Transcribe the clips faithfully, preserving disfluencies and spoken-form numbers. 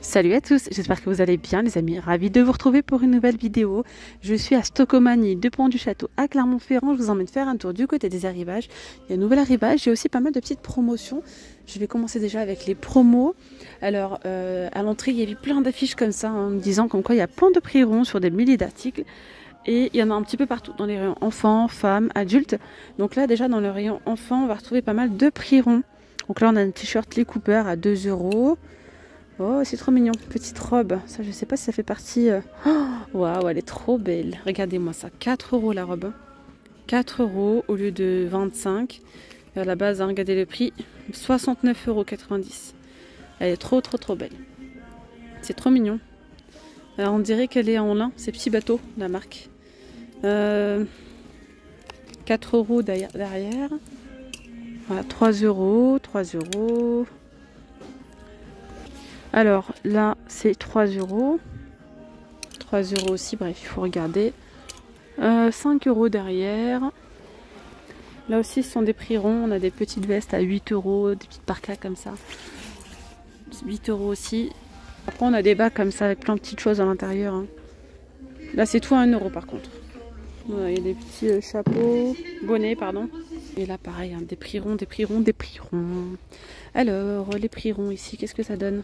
Salut à tous, j'espère que vous allez bien les amis, ravi de vous retrouver pour une nouvelle vidéo. Je suis à Stocomanie, deux ponts du château à Clermont-Ferrand, je vous emmène faire un tour du côté des arrivages. Il y a un nouvel arrivage, j'ai aussi pas mal de petites promotions. Je vais commencer déjà avec les promos. Alors euh, à l'entrée il y avait plein d'affiches comme ça, en me disant comme quoi il y a plein de prix ronds sur des milliers d'articles. Et il y en a un petit peu partout, dans les rayons enfants, femmes, adultes. Donc là déjà dans le rayon enfants, on va retrouver pas mal de prix ronds. Donc là on a un t-shirt Lee Cooper à deux euros. Oh, c'est trop mignon. Petite robe. Ça, je sais pas si ça fait partie... Waouh, wow, elle est trop belle. Regardez-moi ça. quatre euros la robe. quatre euros au lieu de vingt-cinq. À la base, hein, regardez le prix. soixante-neuf euros quatre-vingt-dix. Elle est trop, trop, trop belle. C'est trop mignon. Alors, on dirait qu'elle est en lin. C'est Petit Bateau, la marque. Euh, quatre euros derrière. Voilà, trois euros. trois euros. Alors là c'est trois euros, trois euros aussi, bref il faut regarder, euh, cinq euros derrière. Là aussi ce sont des prix ronds, on a des petites vestes à huit euros, des petites parkas comme ça, huit euros aussi. Après on a des bas comme ça avec plein de petites choses à l'intérieur, hein. Là c'est tout à un euro par contre. Voilà, il y a des petits euh, chapeaux, bonnets pardon. Et là pareil, hein, des prix ronds, des prix ronds, des prix ronds. Alors les prix ronds ici, qu'est-ce que ça donne?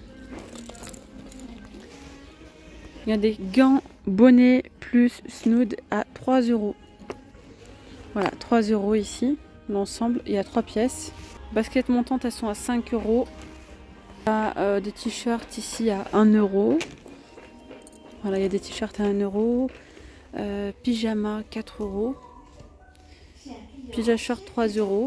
Il y a des gants bonnets plus snood à trois euros. Voilà, trois euros ici. L'ensemble, il y a trois pièces. Baskets montantes, elles sont à cinq euros. Il y a euh, des t-shirts ici à un euro. Voilà, il y a des t-shirts à un euro. Euh, pyjama, quatre euros. Pyjama short, trois euros.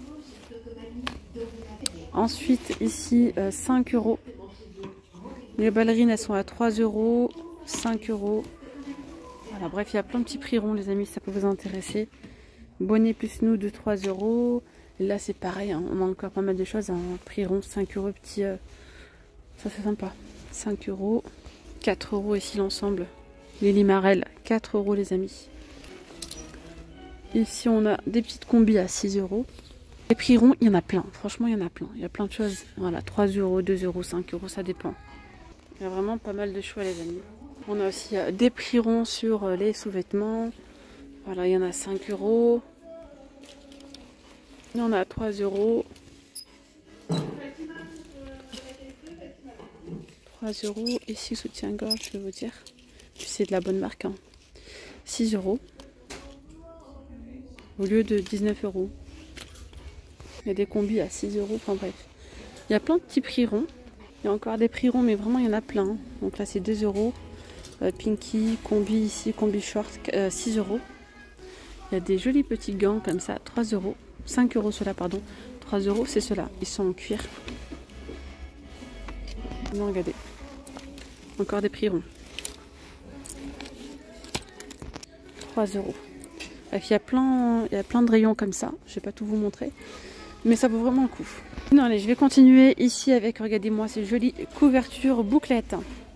Ensuite, ici, euh, cinq euros. Les ballerines, elles sont à trois euros, cinq euros. Voilà, bref, il y a plein de petits prix ronds, les amis, si ça peut vous intéresser. Bonnet plus nous de trois euros. Et là, c'est pareil, hein, on a encore pas mal de choses. Un hein, prix rond, cinq euros, petit. Euh, ça, c'est sympa. cinq euros. quatre euros ici, l'ensemble. Les limarelles, quatre euros, les amis. Ici, on a des petites combis à six euros. Les prix ronds, il y en a plein. Franchement, il y en a plein. Il y a plein de choses. Voilà, trois euros, deux euros, cinq euros, ça dépend. Il y a vraiment pas mal de choix les amis. On a aussi euh, des prix ronds sur euh, les sous-vêtements. Voilà, il y en a cinq euros. Il y en a trois euros. trois euros. Ici, soutien-gorge, je vais vous dire. C'est de la bonne marque. Hein. six euros. Au lieu de dix-neuf euros. Il y a des combis à six euros. Enfin bref. Il y a plein de petits prix ronds. Il y a encore des prix ronds, mais vraiment il y en a plein. Donc là c'est deux euros. Euh, Pinky, combi ici, combi short, euh, six euros. Il y a des jolis petits gants comme ça, trois euros. cinq euros ceux-là, pardon. trois euros, c'est ceux-là. Ils sont en cuir. Non, regardez. Encore des prix ronds. trois euros. Il y a plein, il y a plein de rayons comme ça. Je ne vais pas tout vous montrer. Mais ça vaut vraiment le coup. Non, allez, je vais continuer ici avec, regardez-moi, ces jolies couvertures bouclettes.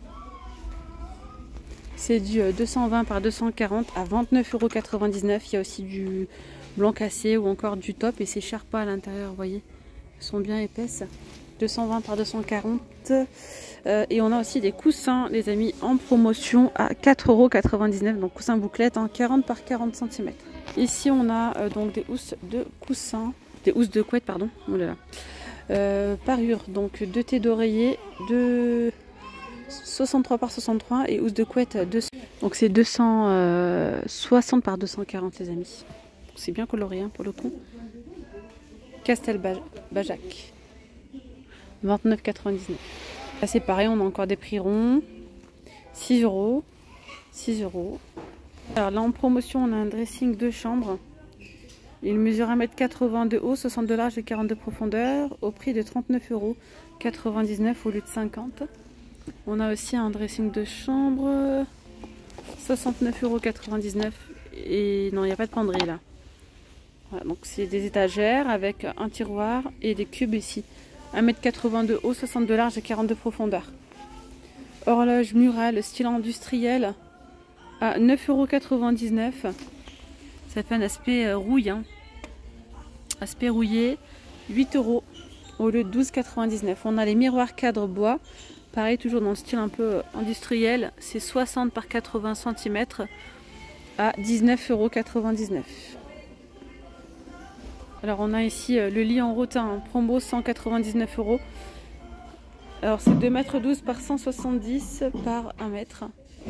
C'est du deux cent vingt par deux cent quarante à vingt-neuf euros quatre-vingt-dix-neuf. Il y a aussi du blanc cassé ou encore du top et c'est cher pas à l'intérieur, vous voyez. Elles sont bien épaisses. deux cent vingt par deux cent quarante. Euh, et on a aussi des coussins, les amis, en promotion à quatre euros quatre-vingt-dix-neuf. Donc coussins bouclettes, hein, quarante par quarante centimètres. Ici, on a euh, donc des housses de coussins. Des housses de couette, pardon. Oh là là. Euh, parure, donc deux thés d'oreiller, de soixante-trois par soixante-trois et housse de couette deux cents. Donc c'est deux cent soixante par deux cent quarante, les amis. C'est bien coloré hein, pour le coup. Castel Bajac, vingt-neuf quatre-vingt-dix-neuf. Là c'est pareil, on a encore des prix ronds. six euros. six euros. Alors là en promotion, on a un dressing de chambre. Il mesure un mètre quatre-vingts de haut, soixante de large et quarante de profondeur, au prix de trente-neuf euros quatre-vingt-dix-neuf au lieu de cinquante. On a aussi un dressing de chambre, soixante-neuf euros quatre-vingt-dix-neuf. Et non, il n'y a pas de penderie là. Voilà, donc c'est des étagères avec un tiroir et des cubes ici. un mètre quatre-vingts de haut, soixante de large et quarante de profondeur. Horloge murale style industriel à neuf euros quatre-vingt-dix-neuf. Ça fait un aspect rouille. Hein. Aspect rouillé, huit euros au lieu de douze quatre-vingt-dix-neuf. On a les miroirs cadre bois Pareil, toujours dans le style un peu industriel, c'est soixante par quatre-vingts centimètres à dix-neuf euros quatre-vingt-dix-neuf. Alors on a ici le lit en rotin, hein, promo cent quatre-vingt-dix-neuf euros. Alors c'est deux mètres douze par cent soixante-dix par un mètre.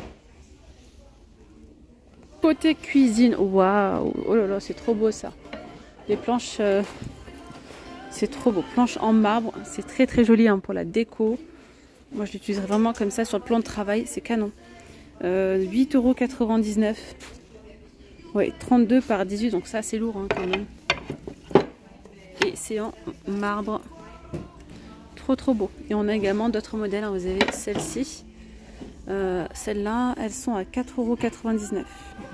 Côté cuisine, waouh, oh là là, c'est trop beau ça. Les planches, euh, c'est trop beau. Planches en marbre, c'est très très joli hein, pour la déco. Moi je l'utiliserai vraiment comme ça sur le plan de travail, c'est canon. Euh, huit euros quatre-vingt-dix-neuf. Ouais, trente-deux par dix-huit, donc ça c'est lourd hein, quand même. Et c'est en marbre. Trop trop beau. Et on a également d'autres modèles, hein. Vous avez celle-ci. Euh, Celles-là, elles sont à quatre euros quatre-vingt-dix-neuf.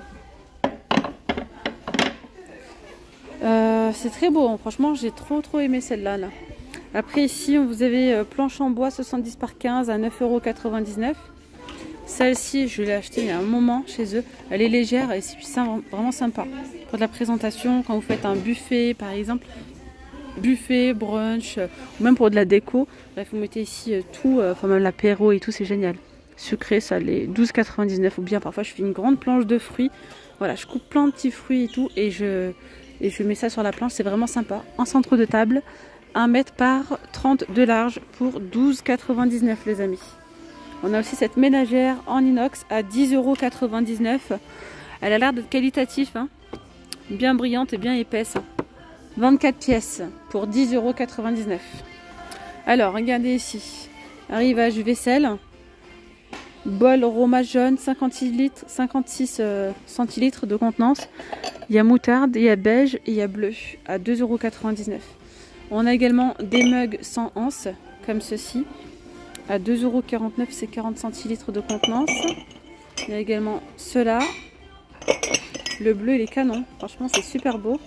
Euh, c'est très beau, hein. Franchement j'ai trop trop aimé celle-là. Là. Après ici vous avez euh, planche en bois soixante-dix par quinze à neuf euros quatre-vingt-dix-neuf. Celle-ci je l'ai achetée il y a un moment chez eux. Elle est légère et c'est vraiment sympa. Pour de la présentation, quand vous faites un buffet par exemple. Buffet, brunch, euh, ou même pour de la déco. Bref, vous mettez ici euh, tout, euh, enfin même l'apéro et tout, c'est génial. Sucré, salé, douze quatre-vingt-dix-neuf. Ou bien parfois je fais une grande planche de fruits. Voilà, je coupe plein de petits fruits et tout et je... Et je mets ça sur la planche, c'est vraiment sympa. En centre de table, un mètre par trente de large pour douze quatre-vingt-dix-neuf les amis. On a aussi cette ménagère en inox à dix euros quatre-vingt-dix-neuf. Elle a l'air d'être qualitative, hein. Bien brillante et bien épaisse. vingt-quatre pièces pour dix euros quatre-vingt-dix-neuf. Alors, regardez ici. Arrivage vaisselle. Bol Roma jaune, cinquante-six litres, cinquante-six euh, centilitres de contenance. Il y a moutarde, il y a beige et il y a bleu à deux euros quatre-vingt-dix-neuf. On a également des mugs sans anse, comme ceci, à deux euros quarante-neuf, c'est quarante centilitres de contenance. Il y a également ceux-là. Le bleu, il est canon. Franchement, c'est super beau.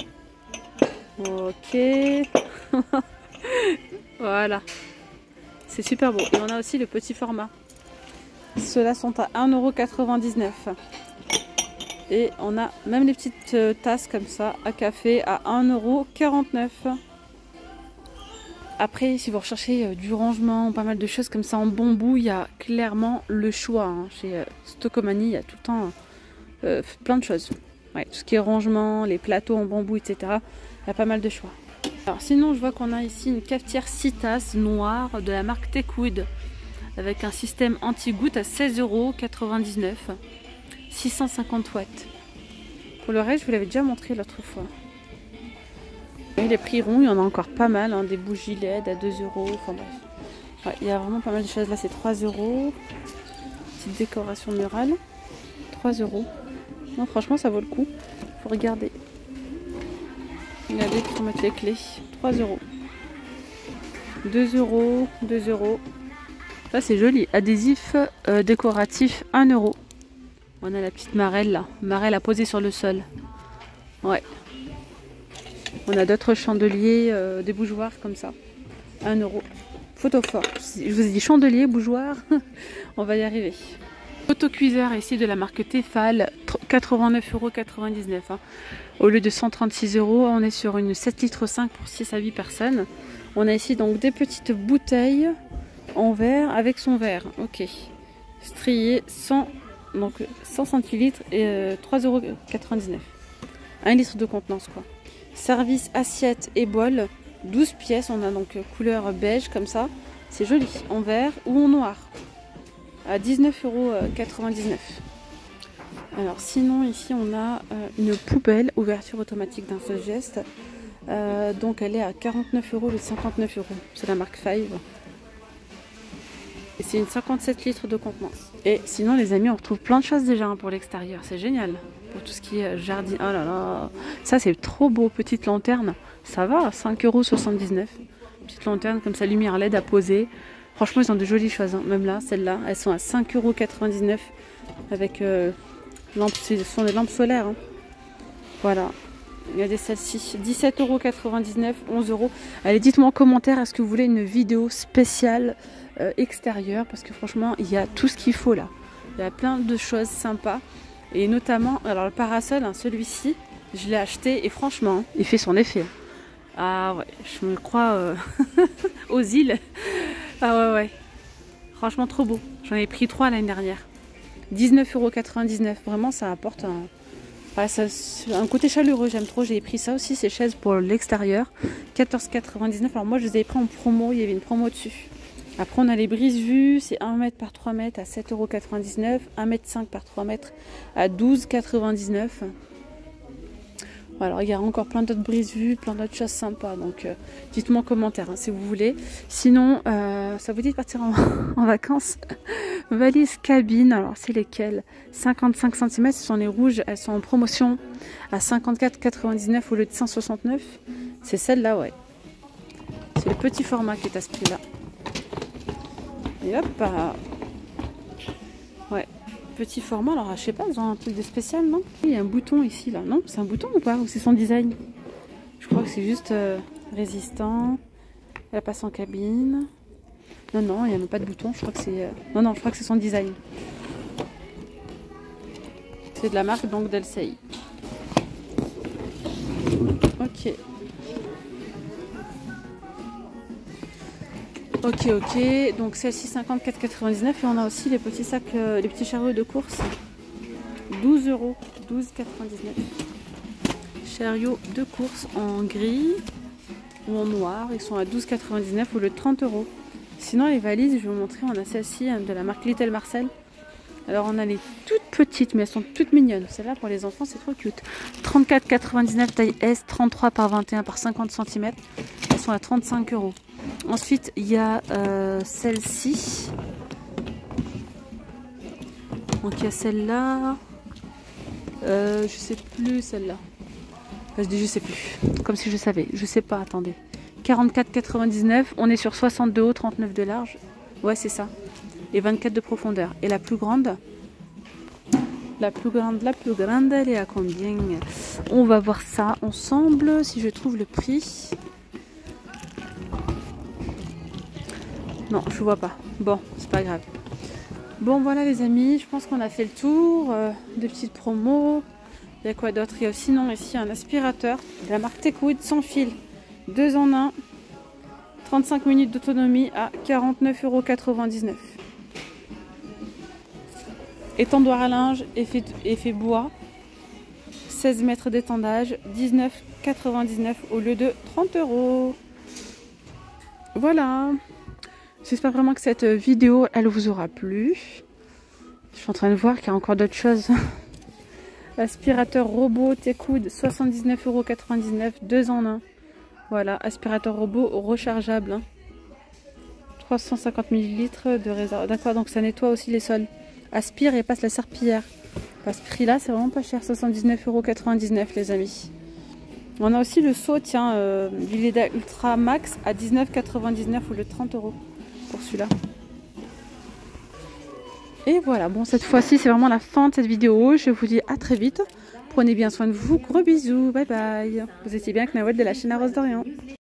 Ok. Voilà. C'est super beau. Et on a aussi le petit format. Ceux-là sont à un euro quatre-vingt-dix-neuf. Et on a même les petites tasses comme ça à café à un euro quarante-neuf. Après, si vous recherchez du rangement, pas mal de choses comme ça en bambou, il y a clairement le choix. Hein. Chez euh, Stockomanie, il y a tout le temps euh, plein de choses. Ouais, tout ce qui est rangement, les plateaux en bambou, et cetera. Il y a pas mal de choix. Alors sinon, je vois qu'on a ici une cafetière six tasses noire de la marque Techwood avec un système anti-goutte à seize euros quatre-vingt-dix-neuf. six cent cinquante watts. Pour le reste, je vous l'avais déjà montré l'autre fois. Et les prix ronds, il y en a encore pas mal. Hein, des bougies L E D à deux euros. Enfin bref. Ouais, il y a vraiment pas mal de choses. Là, c'est trois euros. Petite décoration murale. trois euros. Non, franchement, ça vaut le coup. Faut regarder. Regardez pour mettre les clés. trois euros. deux euros. deux euros. Ça, c'est joli. Adhésif euh, décoratif, un euro. On a la petite marelle là. Marelle à poser sur le sol. Ouais. On a d'autres chandeliers, euh, des bougeoirs comme ça. un euro. Photo fort. Je vous ai dit chandelier, bougeoir. On va y arriver. Autocuiseur ici de la marque Tefal. quatre-vingt-neuf euros quatre-vingt-dix-neuf. Hein. Au lieu de cent trente-six euros, on est sur une sept litres cinq pour six à huit personnes. On a ici donc des petites bouteilles en verre avec son verre. Ok. Strié cent, donc cent centilitres et euh, trois euros quatre-vingt-dix-neuf. un litre de contenance quoi. Service assiette et bol, douze pièces. On a donc couleur beige comme ça. C'est joli. En vert ou en noir. À dix-neuf euros quatre-vingt-dix-neuf. Alors sinon ici on a euh, une poubelle ouverture automatique d'un seul geste. Euh, donc elle est à quarante-neuf euros de cinquante-neuf euros. C'est la marque Five. Et c'est une cinquante-sept litres de contenance. Et sinon les amis, on retrouve plein de choses déjà hein, pour l'extérieur. C'est génial. Pour tout ce qui est jardin. Oh là là. Ça c'est trop beau. Petite lanterne. Ça va, cinq euros soixante-dix-neuf. Petite lanterne comme ça, lumière L E D à poser. Franchement ils ont de jolies choses. Hein. Même là, celles-là, elles sont à cinq euros quatre-vingt-dix-neuf. Avec euh, lampes, ce sont des lampes solaires. Hein. Voilà. Regardez celle-ci, dix-sept euros quatre-vingt-dix-neuf, onze euros. Allez, dites-moi en commentaire, est-ce que vous voulez une vidéo spéciale euh, extérieure? Parce que franchement, il y a tout ce qu'il faut là. Il y a plein de choses sympas. Et notamment, alors le parasol, hein, celui-ci, je l'ai acheté et franchement, il fait son effet. Ah ouais, je me crois euh, aux îles. Ah ouais, ouais. Franchement, trop beau. J'en ai pris trois l'année dernière. dix-neuf euros quatre-vingt-dix-neuf. Vraiment, ça apporte un, enfin, ça, un côté chaleureux. J'aime trop. J'ai pris ça aussi, ces chaises pour l'extérieur. quatorze euros quatre-vingt-dix-neuf. Alors moi, je les ai pris en promo. Il y avait une promo dessus. Après, on a les brise-vues. C'est un mètre par trois mètres à sept euros quatre-vingt-dix-neuf. un mètre cinq par trois mètres à douze euros quatre-vingt-dix-neuf. Alors, il y a encore plein d'autres brise-vues, plein d'autres choses sympas. Donc, euh, dites-moi en commentaire hein, si vous voulez. Sinon, euh, ça vous dit de partir en, en vacances. Valise cabine. Alors, c'est lesquelles? cinquante-cinq centimètres. Ce sont les rouges. Elles sont en promotion à cinquante-quatre euros quatre-vingt-dix-neuf au lieu de cent soixante-neuf. C'est celle-là, ouais. C'est le petit format qui est à ce prix-là. Et hop. Ah. Ouais. Petit format, alors je sais pas, ils ont un truc de spécial, non? Il y a un bouton ici, là, non? C'est un bouton ou pas? Ou c'est son design? Je crois que c'est juste euh, résistant. Elle passe en cabine. Non, non, il n'y a même pas de bouton, je crois que c'est... Euh... Non, non, je crois que c'est son design. C'est de la marque, donc, d'Elsei. Ok. Ok, ok, donc celle-ci cinquante-quatre euros quatre-vingt-dix-neuf et on a aussi les petits sacs, euh, les petits chariots de course, douze euros, douze euros quatre-vingt-dix-neuf. Chariots de course en gris ou en noir, ils sont à douze euros quatre-vingt-dix-neuf au lieu de trente euros. Sinon les valises, je vais vous montrer, on a celle-ci hein, de la marque Little Marcel. Alors on a les toutes petites, mais elles sont toutes mignonnes. Celle-là pour les enfants, c'est trop cute. trente-quatre euros quatre-vingt-dix-neuf taille S, trente-trois par vingt et un par cinquante centimètres. Elles sont à trente-cinq euros. Ensuite, il y a euh, celle-ci. Donc il y a celle-là. Euh, je sais plus celle-là. Enfin, je dis je sais plus. Comme si je savais. Je sais pas, attendez. quarante-quatre euros quatre-vingt-dix-neuf. On est sur soixante-deux hauts, trente-neuf de large. Ouais, c'est ça. Et vingt-quatre de profondeur. Et la plus grande, la plus grande, la plus grande, elle est à combien? On va voir ça ensemble, si je trouve le prix. Non, je vois pas. Bon, c'est pas grave. Bon, voilà les amis, je pense qu'on a fait le tour. Euh, des petites promos. Il y a quoi d'autre? Il y a aussi, non, ici un aspirateur de la marque Techwood sans fil. deux en un. trente-cinq minutes d'autonomie à quarante-neuf euros quatre-vingt-dix-neuf. Étendoir à linge, effet, effet bois, seize mètres d'étendage, dix-neuf euros quatre-vingt-dix-neuf au lieu de trente euros. Voilà. J'espère vraiment que cette vidéo, elle vous aura plu. Je suis en train de voir qu'il y a encore d'autres choses. Aspirateur robot Techwood, soixante-dix-neuf euros quatre-vingt-dix-neuf, deux en un. Voilà, aspirateur robot rechargeable. Hein. trois cent cinquante millilitres de réserve. D'accord, donc ça nettoie aussi les sols. Aspire et passe la serpillière. À ce prix-là, c'est vraiment pas cher. soixante-dix-neuf euros quatre-vingt-dix-neuf, les amis. On a aussi le seau, tiens, euh, du Leda Ultra Max à dix-neuf euros quatre-vingt-dix-neuf au lieu de trente euros pour celui-là. Et voilà, bon, cette fois-ci, c'est vraiment la fin de cette vidéo. Je vous dis à très vite. Prenez bien soin de vous. Gros bisous. Bye bye. Vous étiez bien avec Nawel de la chaîne Rose d'Orient.